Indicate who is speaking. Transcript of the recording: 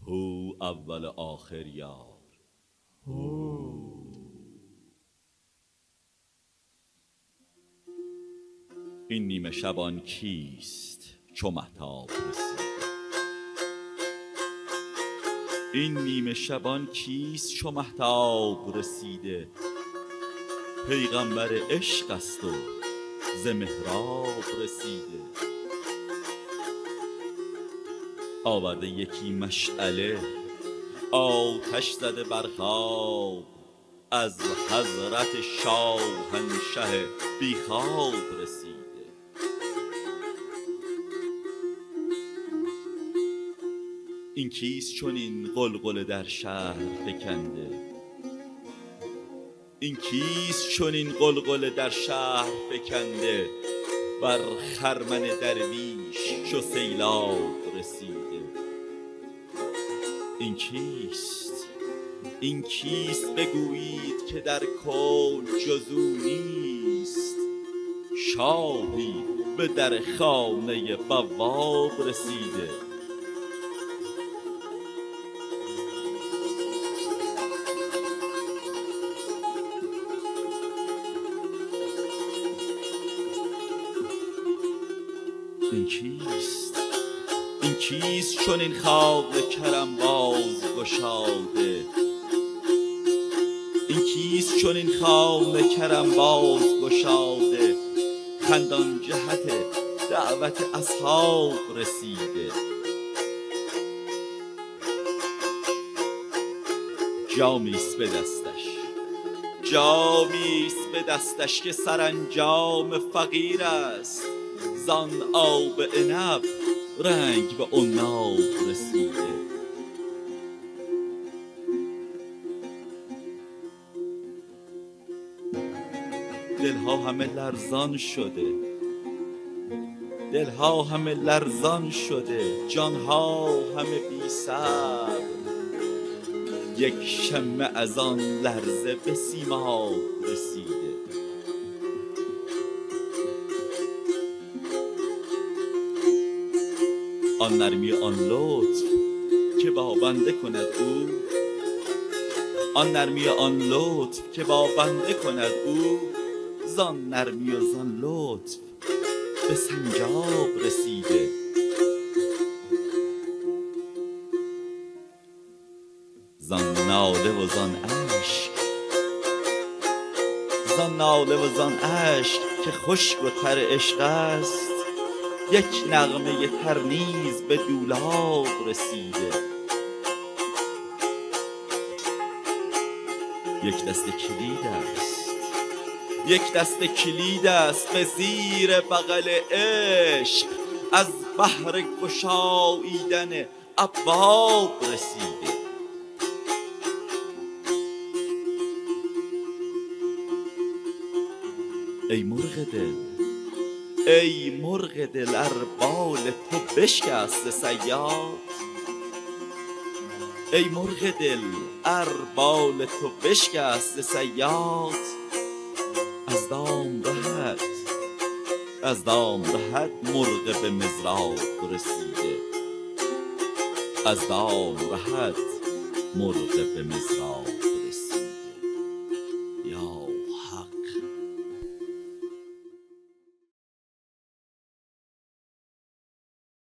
Speaker 1: هو اول آخر یار. این نیمه شبان کیست چو مهتاب رسید؟ این نیمه شبان کیست چو مهتاب رسیده؟ پیغمبر عشق است و ز محراب رسیده. آورده یکی مشعله آتش زده بر خواب، از حضرت شاهنشه بی خواب رسیده. این کیست چنین غلغله در شهر فکنده؟ این کیست چنین غلغله در شهر فکنده؟ بر خرمن درویش چو سیلاب رسیده. این کیست؟ این کیست بگویید که در کون جز او نیست؟ شاهی به در خانه بواب رسیده. این کیست؟ این کیست چنین خواب کرم باز گشاده؟ این کیست چنین خواب کرم باز گشاده؟ خندان جهت دعوت اصحاب رسیده. جامیست به دستش، جامیست به دستش که سرانجام فقیر است. زان آب عنب رنگ به عناب رسیده. دلها همه لرزان شده، دلها همه لرزان شده، جانها همه بی صبر. یک شمه از آن لرزه به سیماب رسیده. آن نرمی آن لطف که با بنده کند او، آن نرمی آن لطف که با بنده کند او، زان نرمی و زان لطف به سنجاب رسیده. زان ناله و زان اشک، زان ناله و زان اشک که خشک و تر عشق است، یک نغمه تر نیز به دولاب رسیده. یک دست کلید است، یک دست کلید است به زیر بغل عشق، از بهر گشاییدن ابواب رسیده. ای مرغ دل، ای مرغ دل، ار بال تو بشکست صیاد. ای مرغ دل، ار بال تو بشکست صیاد، از دام رهد، از دام رهد مرغ به مضراب رسیده. از دام رهد مرغ به مضراب